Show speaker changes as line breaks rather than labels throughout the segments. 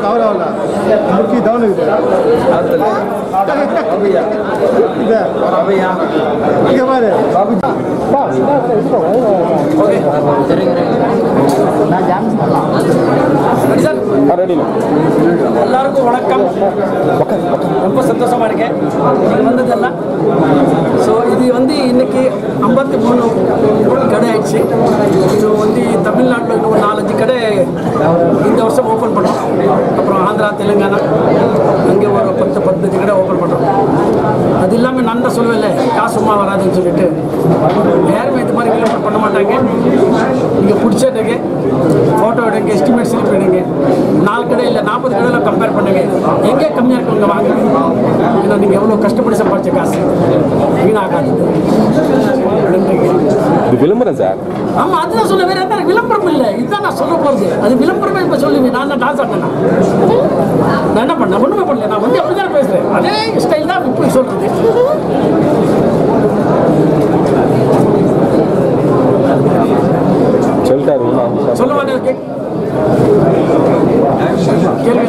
காவலாவல முக்கி டவுன் இது இது அவையா இங்க பாரு ஓகே நான் ஜாம் சார் ரெடி எல்லாருக்கும் வணக்கம் ரொம்ப சந்தோஷமா இருக்கேன் நீங்க வந்ததெல்லாம் ஸோ இது வந்து இன்னைக்கு 53 கடை ஆயிடுச்சு இது வந்து தமிழ்நாட்டில் இன்னும் 4-5 கடை இந்த வருஷம் ஓப்பன் பண்ணோம் அப்புறம் ஆந்திரா தெலுங்கானா அங்கே ஒரு 10-15 கடை ஓப்பன் பண்ணுறோம் அது இல்லாமல் நான் தான் சொல்லுவேன்ல காசு சும்மா வராதுன்னு சொல்லிட்டு யாருமே இது மாதிரி விளம்பரம் பண்ண மாட்டாங்க நீங்கள் பிடிச்சதுங்க ஃபோட்டோ எடுங்க எஸ்டிமேட் ஸ்லிப் எடுங்க 4 கடை இல்லை 40 கடையில் கம்பேர் பண்ணுங்க எங்கே கம்மியாக இருக்குங்க வாங்க ஏன்னா நீங்கள் எவ்வளோ கஷ்டப்பட்டு சம்பாதிச்ச காசு வீணாகாது
இது விளம்பரம் சார்
ஆமாம் அதுதான் சொல்ல வேறு எந்த விளம்பரம் இல்லை இதுதான் நான் சொல்ல போகிறது அது விளம்பரமே இப்போ சொல்லுவேன் நான் தான் டான்ஸ் ஆட்டேன் நான் என்ன பண்ணேன் ஒன்றுமே பண்ணல நான் வந்து அப்படி தானே பேசுகிறேன் அதே ஸ்டைல் தான் இப்படி சொல்கிறது
சொல்லிட்டாரு
சொல்லுவாங்க கேள்வி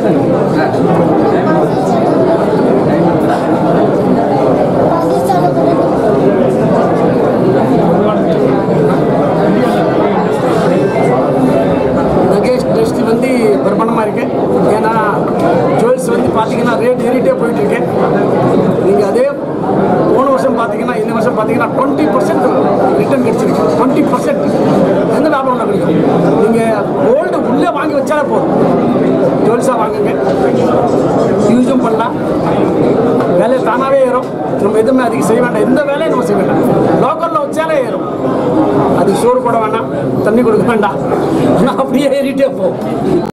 நகேஷ் வந்து பிரபலமாக இருக்கேன் ஏன்னா ஜுவல்ஸ் வந்து பார்த்தீங்கன்னா ரேட் ஏறிட்டே போயிட்டுருக்கேன் நீங்கள் அதே போன வருஷம் பார்த்தீங்கன்னா இந்த வருஷம் பார்த்தீங்கன்னா 20% ரிட்டர்ன் கிடச்சிருக்கு 20% எந்த லாபம் கிடைக்கும் நீங்கள் கோல்டு உள்ளே வாங்கி வச்சாலே போதும் ஜுவல்ஸாக வாங்குங்க யூஸும் பண்ணலாம் வேலை தானாகவே ஏறும் நம்ம எதுவுமே அதுக்கு செய்ய வேண்டாம் எந்த வேலையும் நம்ம செய்ய வேண்டாம் லோக்கலில் வச்சாலே ஏறும் அதுக்கு சோறு போட வேண்டாம் தண்ணி கொடுக்க வேண்டாம் ஆனால் அப்படியே ஏறிட்டே போகும்